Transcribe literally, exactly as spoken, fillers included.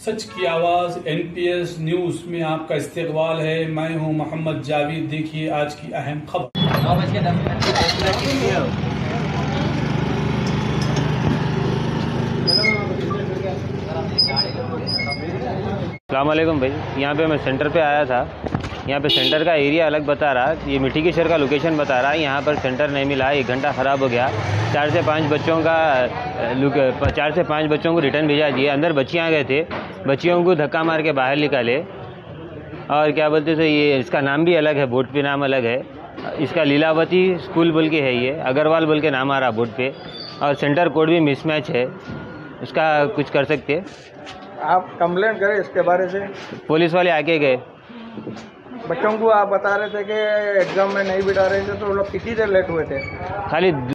सच की आवाज NPS news में आपका इस्तकबाल है। मैं हूं मोहम्मद जावेद। देखिए आज की अहम खबर। नौ बज के दस मिनट अस्सलाम वालेकुम भाई, यहाँ पे मैं सेंटर पे आया था। यहाँ पे सेंटर का एरिया अलग बता रहा, ये मिट्टी के शहर का लोकेशन बता रहा है। यहाँ पर सेंटर नहीं मिला, एक घंटा ख़राब हो गया। चार से पाँच बच्चों का चार से पाँच बच्चों को रिटर्न भेजा दिए। अंदर बच्चियाँ गए थे, बच्चियों को धक्का मार के बाहर निकाले। और क्या बोलते थे, ये इसका नाम भी अलग है, बोर्ड पे नाम अलग है। इसका लीलावती स्कूल बोल के है, ये अग्रवाल बोल के नाम आ रहा बोर्ड पे। और सेंटर कोड भी मिसमैच है, इसका कुछ कर सकते। आप कंप्लेंट करें इसके बारे से। पुलिस वाले आके गए। बच्चों को आप बता रहे थे कि एग्जाम में नहीं बिठा रहे थे, तो वो लोग कितनी देर लेट हुए थे? खाली